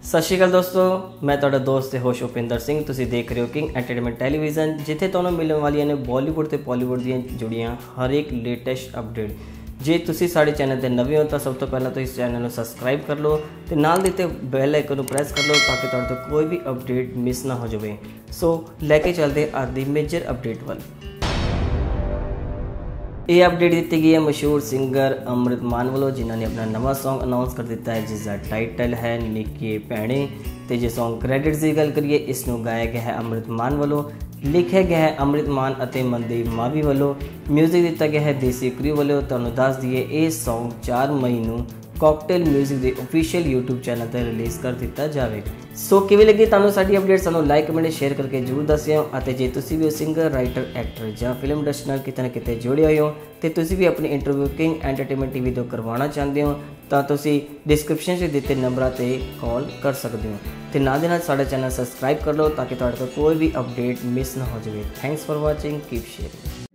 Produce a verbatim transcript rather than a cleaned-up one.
सत श्री अकाल दोस्तों, मैं तुहाडा दोस्त ते होश उपिंदर सिंह। तुसीं देख रहे हो किंग एंटरटेनमेंट टैलीविजन, जिथे तुहानूं मिलने वालियां ने बॉलीवुड ते बॉलीवुड दीयां जुड़ियां हर एक लेटेस्ट अपडेट। जे तुसीं साडे चैनल ते नवे हो तो सब तो पहला तो इस चैनल को सबसक्राइब कर लो ते नाल दिते बैल आइकन को प्रेस कर लो ताकि तुहाडे तो कोई भी अपडेट मिस ना हो जाए। सो लैके चलते अज दी मेजर अपडेट वाल। ये अपडेट दी गई है मशहूर सिंगर अमृत मान वालों, जिन्होंने अपना नवा सॉन्ग अनाउंस कर दिता है जिसका टाइटल है निक्के भैणे। तो जो सॉन्ग क्रेडिट्स की गल करिए, इसनों गाया गया है अमृत मान वालों, लिखा गया है अमृत मान और मनदीप मावी वालों, म्यूजिक दिता गया है देसी क्रू वालों। तुहानूं दस दईए ये सॉन्ग चार मई नूं कॉकटेल म्यूजिक के ऑफिशियल यूट्यूब चैनल पर रिलीज़ कर दिता जाएगा। सो किवें लगी तुहानूं साडी अपडेट, सानूं लाइक कमेंट शेयर करके जरूर दस्सिओ। अते जे तुसीं भी सिंगर राइटर एक्टर या फिल्म इंडस्ट्री नाल किते ना किते जुड़े होए हो तो तुसीं भी अपनी इंटरव्यू किंग एंटरटेनमेंट टीवी तो करवाना चाहते हो तो तुसीं डिस्क्रिप्शन च दिते नंबरां ते कॉल कर सकते हो। तो नाल दे नाल साडा चैनल सबसक्राइब कर लो ताकि तुहाडे तो कोई भी अपडेट मिस ना हो जाए। Thanks for watching, keep sharing.